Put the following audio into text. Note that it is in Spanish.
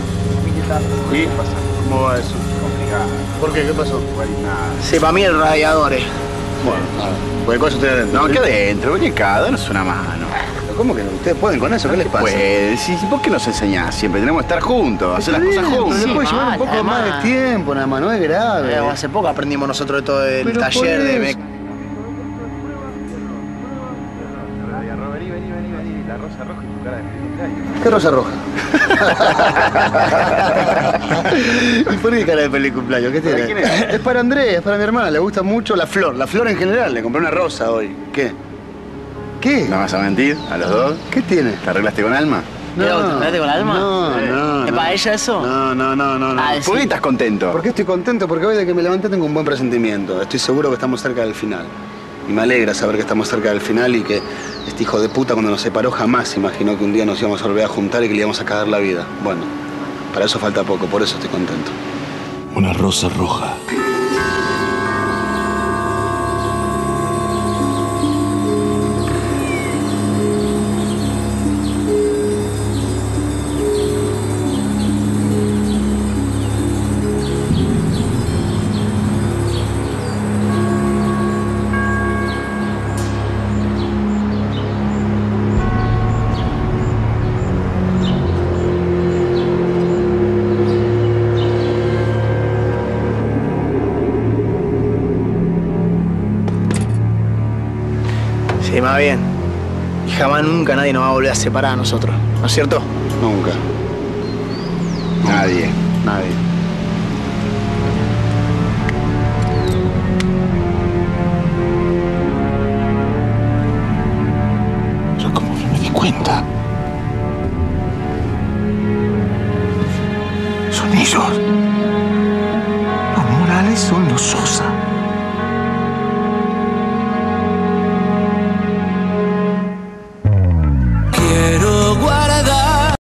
¿Y? ¿Cómo va eso? Complicado. ¿Por qué? ¿Qué pasó? No hay nada. Sí, para mí el radiador es. Bueno, nada. Cualquier cosa estoy adentro. No, ¿qué adentro? Oye, danos una mano. ¿Cómo que no? ¿Ustedes pueden con eso? ¿Qué les pasa? Pues, sí, ¿por qué nos enseñás siempre? Tenemos que estar juntos, hacer las cosas juntos. Pero le puede Sí, llevar un poco además. más de tiempo, nada más, no es grave. Hace poco aprendimos nosotros de todo el Pero taller por de... eso. Vení, la rosa roja y tu cara de cumpleaños. ¿Qué rosa roja? ¿Y por qué cara de feliz cumpleaños? ¿Qué tiene? ¿Para quién es? Es para Andrés, es para mi hermana, le gusta mucho la flor en general. Le compré una rosa hoy. ¿Qué? ¿Qué? ¿No vas a mentir a los dos? ¿Qué tiene? ¿Te arreglaste con Alma? ¿Te arreglaste con Alma? No. ¿Es para ella eso? No. Ah, ¿Por qué estás contento? ¿Por qué estoy contento? Porque hoy de que me levanté tengo un buen presentimiento. Estoy seguro que estamos cerca del final. Y me alegra saber que estamos cerca del final y que este hijo de puta cuando nos separó jamás imaginó que un día nos íbamos a volver a juntar y que le íbamos a cagar la vida. Bueno, para eso falta poco, por eso estoy contento. Una rosa roja. Sí, más bien. Y jamás nunca nadie nos va a volver a separar a nosotros, ¿no es cierto? Nunca. Nadie. Nadie. Yo como que me di cuenta. Son ellos. Los Morales son los Sosa.